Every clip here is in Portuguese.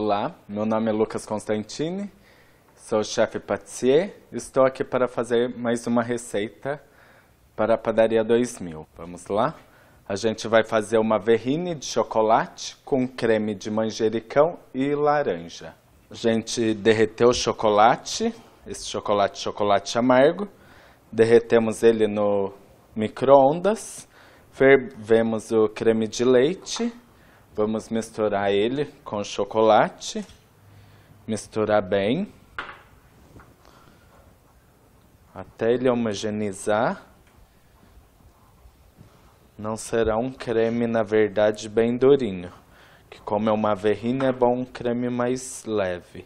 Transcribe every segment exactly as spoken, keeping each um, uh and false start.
Olá, meu nome é Lucas Constantini, sou chefe patissier e estou aqui para fazer mais uma receita para a Padaria dois mil. Vamos lá? A gente vai fazer uma verrine de chocolate com creme de manjericão e laranja. A gente derreteu o chocolate, esse chocolate chocolate amargo, derretemos ele no micro-ondas, fervemos o creme de leite. Vamos misturar ele com o chocolate, misturar bem, até ele homogeneizar. Não será um creme, na verdade, bem durinho, que como é uma verrine, é bom um creme mais leve.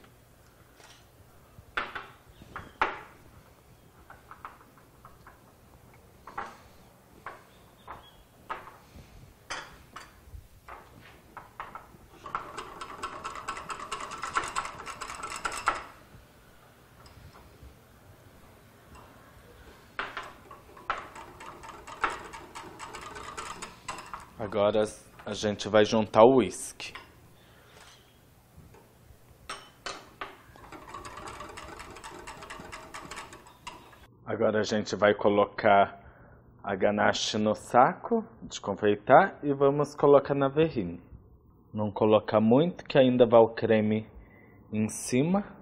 Agora a gente vai juntar o uísque. Agora a gente vai colocar a ganache no saco de confeitar e vamos colocar na verrine. Não colocar muito, que ainda vai o creme em cima.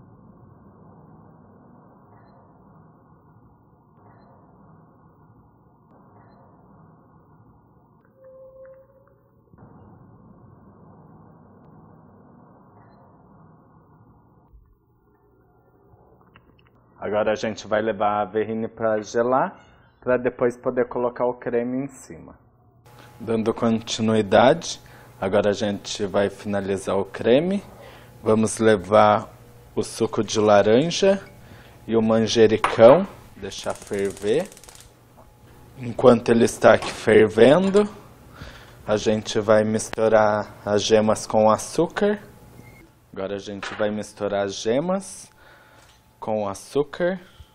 Agora a gente vai levar a verrine para gelar, para depois poder colocar o creme em cima. Dando continuidade, agora a gente vai finalizar o creme. Vamos levar o suco de laranja e o manjericão, deixar ferver. Enquanto ele está aqui fervendo, a gente vai misturar as gemas com açúcar. Agora a gente vai misturar as gemas com açúcar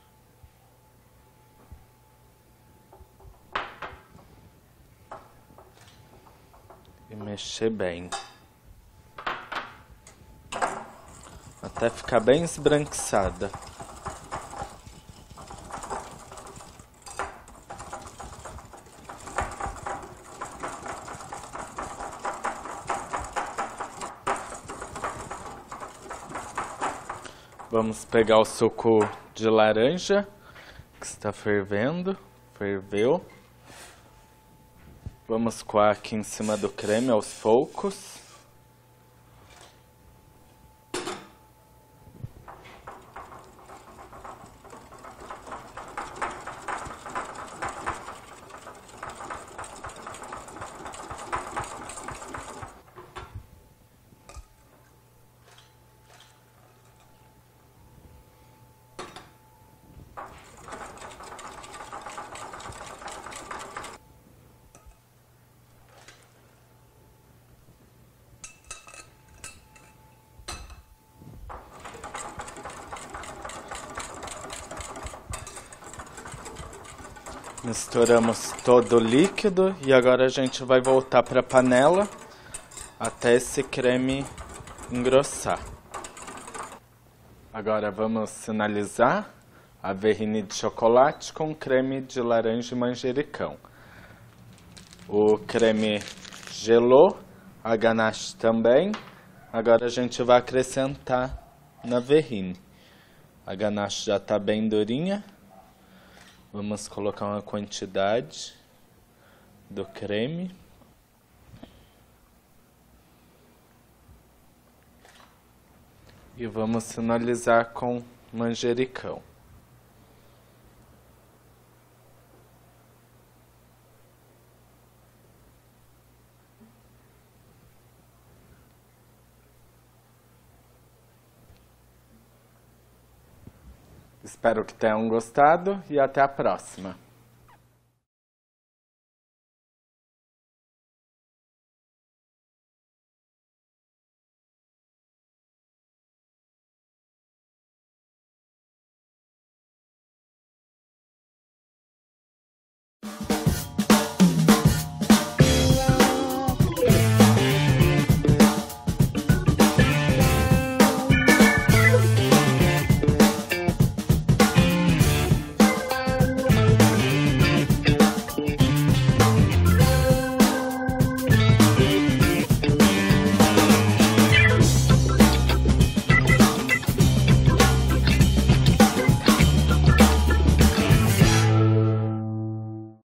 e mexer bem até ficar bem esbranquiçada. Vamos pegar o suco de laranja, que está fervendo, ferveu. Vamos coar aqui em cima do creme aos poucos. Misturamos todo o líquido e agora a gente vai voltar para a panela até esse creme engrossar. Agora vamos finalizar a verrine de chocolate com creme de laranja e manjericão. O creme gelou, a ganache também. Agora a gente vai acrescentar na verrine. A ganache já está bem durinha. Vamos colocar uma quantidade do creme. E vamos finalizar com manjericão. Espero que tenham gostado e até a próxima.